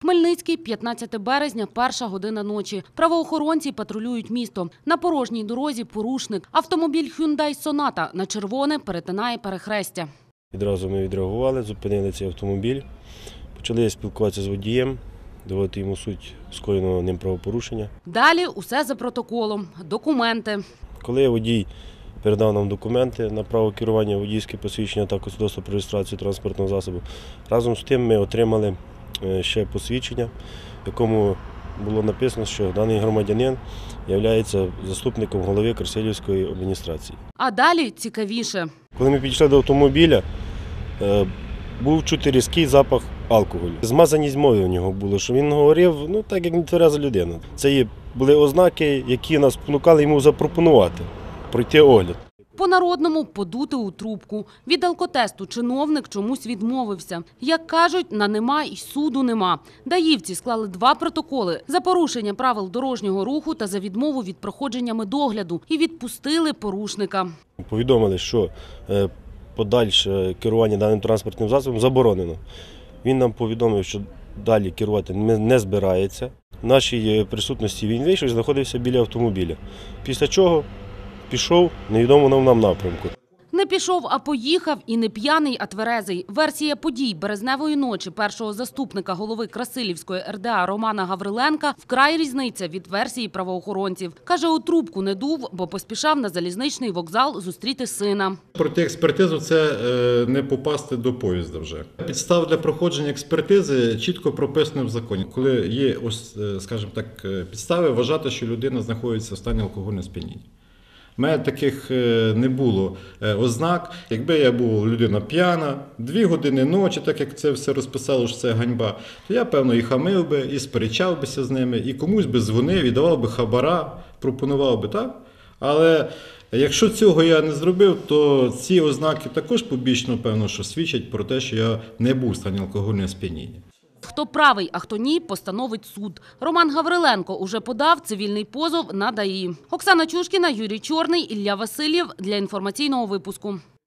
Хмельницький, 15 березня, 1 година ночі. Правоохоронці патрулюють місто. На порожній дорозі порушник. Автомобіль Hyundai Sonata на червоне перетинає перехрестя. Відразу ми відреагували, зупинили цей автомобіль, почали спілкуватися з водієм, доводити йому суть скоєного ним правопорушення. Далі усе за протоколом. Документи. Коли водій передав нам документи на право керування, водійське посвідчення та свідоцтво про реєстрацію транспортного засобу, разом з тим ми отримали ще посвідчення, в якому було написано, що даний громадянин є заступником голови Красилівської адміністрації. А далі цікавіше. Коли ми підійшли до автомобіля, був чути різкий запах алкоголю. Змазаність мови у нього було, що він говорив, так як нетвереза людина. Це були ознаки, які нас спонукали йому запропонувати пройти огляд. По-народному – подути у трубку. Від алкотесту чиновник чомусь відмовився. Як кажуть, на нема й суду нема. Даївці склали 2 протоколи – за порушення правил дорожнього руху та за відмову від проходження медогляду. І відпустили порушника. Повідомили, що подальше керування даним транспортним засобом заборонено. Він нам повідомив, що далі керувати не збирається. В нашій присутності він вийшов і знаходився біля автомобіля. Після чого пішов в невідомому нам напрямку. Не пішов, а поїхав і не п'яний, а тверезий. Версія подій березневої ночі першого заступника голови Красилівської РДА Романа Гавриленка вкрай різниця від версії правоохоронців. Каже, у трубку не дув, бо поспішав на залізничний вокзал зустріти сина. Пройти експертизу – це не попасти до поїзда вже. Підстав для проходження експертизи чітко прописано в законі. Коли є, скажімо так, підстави вважати, що людина знаходиться в стані алкогольного сп'яніння. У мене таких не було ознак. Якби я був людина п'яна, 2 години ночі, так як це все розписало, що це ганьба, то я, певно, і хамив би, і сперечав бися з ними, і комусь би дзвонив, і давав би хабара, пропонував би, так? Але якщо цього я не зробив, то ці ознаки також побічно, певно, що свідчать про те, що я не був в стані алкогольного сп'яніння. Хто правий, а хто ні, постановить суд. Роман Гавриленко уже подав цивільний позов на ДАІ. Оксана Чушкіна, Юрій Чорний, Ілля Васильєв для інформаційного випуску.